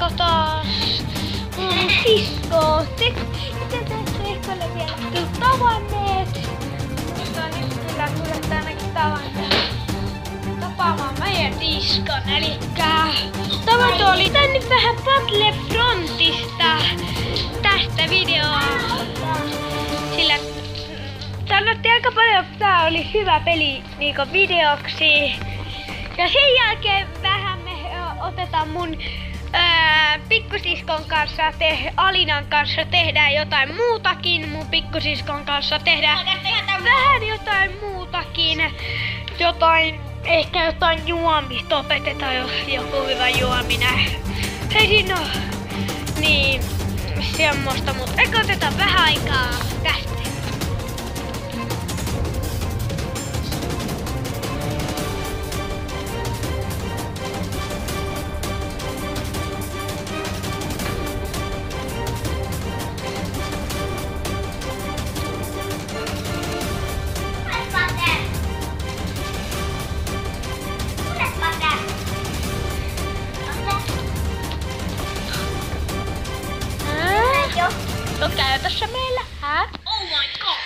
taas mun sisko. Te ehkä ole vielä kyllä tavanneet. Mutta nyt kyllä tulette ainakin tapaamaan meidän siskon. Elikkä tavato oli tänne vähän Battlefrontista tästä videoa. Sillä sanottiin aika paljon, että tää oli hyvä peli niinku videoksi. Ja sen jälkeen vähän me otetaan mun pikkusiskon kanssa, Alinan kanssa tehdään jotain muutakin. Mun pikkusiskon kanssa tehdään vähän jotain muutakin. Ehkä jotain juomista opetetaan, jos joku hyvä juominen. Hei siinä on. Niin, semmoista, mutta ehkä otetaan vähän aikaa tästä. No käytössä meillä, Oh my god!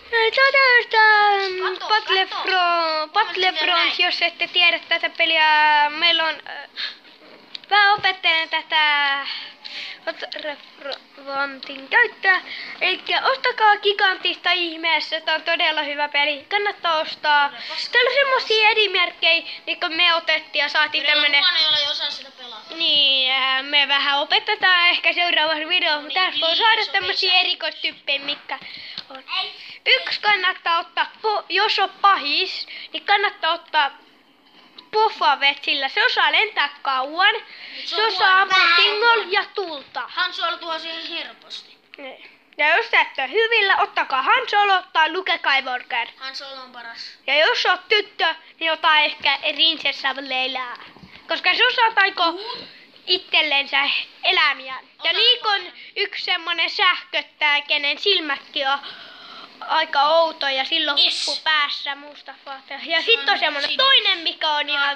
Battlefront, jos ette tiedä tätä peliä, meillä on vähän opettajan tätä Battlefrontin käyttöä. Elikkä ostakaa Gigantista ihmeessä, tää on todella hyvä peli, kannattaa ostaa. Täällä on semmosia edimerkkejä, niin kun me otettiin ja saatiin tämmönen... Ei osaa sitä pelata. Niin, me vähän opetetaan ehkä seuraavassa videossa, mutta tässä voi saada tämmösiä erikoistyyppejä, mikä on. Yksi kannattaa ottaa, jos on pahis, niin kannattaa ottaa Poffavet, sillä se osaa lentää kauan, se osaa ampua tingolla ja tulta. Han Solo tuo siihen helposti. Ja jos et ole hyvillä, ottakaa Han Solo tai Luke Skywalker. Han Solo on paras. Ja jos oot tyttö, niin ota ehkä Prinsessa Leia. Koska se osaa taiko itsellensä elämiä. Ja Niikon yksi semmonen sähköttää, kenen silmätkin on aika outo ja silloin huppu päässä Mustafa. Ja sitten on semmonen toinen, mikä on ihan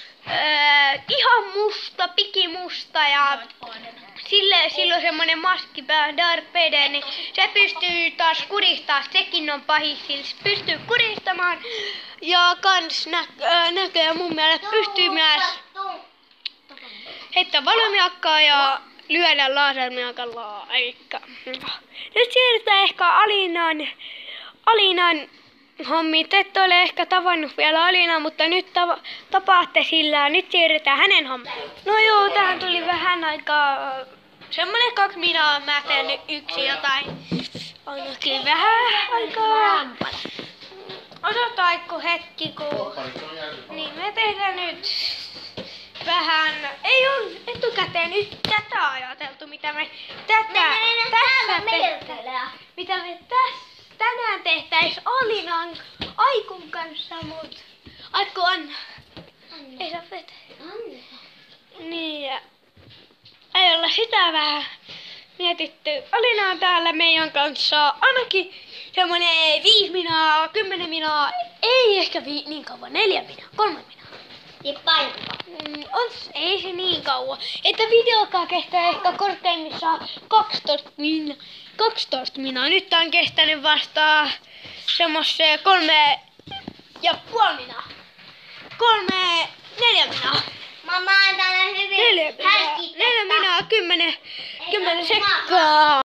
musta, pikimusta ja sillä on semmonen maski päällä, Darth Vader, niin se pystyy taas kuristamaan, sekin on pahis, sillä se pystyy kuristamaan ja kans näköjään mun mielestä pystyy myös heittää valomiakkaa ja lyödä lasermiakalla. Nyt siirrytään ehkä Alinan hommiin. Te ette ole ehkä tavannut vielä Alinaa, mutta nyt tapaatte sillä. Nyt siirrytään hänen hommiin. No joo, tähän tuli vähän aikaa. Semmonen 2 minaa, mä teen yksin jotain. Ainakin vähän aikaa. Odotaanko hetki, kun... Niin, me tehdään nyt vähän... Ei oo etukäteen nyt tätä ajateltu, mitä me tänään tehtäis Alinan Aikun kanssa, mut... Aiku, anna. Ei saa vetää. Niin, ja... Ei olla sitä vähän mietitty. Alina on täällä meidän kanssa ainakin semmonen 5 minaa, 10 minaa, ei ehkä niin kauan, 4 minaa, 3 minaa. Ei se niin kauan. Että videokaan kestää ehkä korkeimmissaan 12 minaa. Nyt on kestänyt vasta semmoseen 3,5 minaa. 4 minaa. Mamma on täällä hyvin 4 minaa, 10 sekkaa.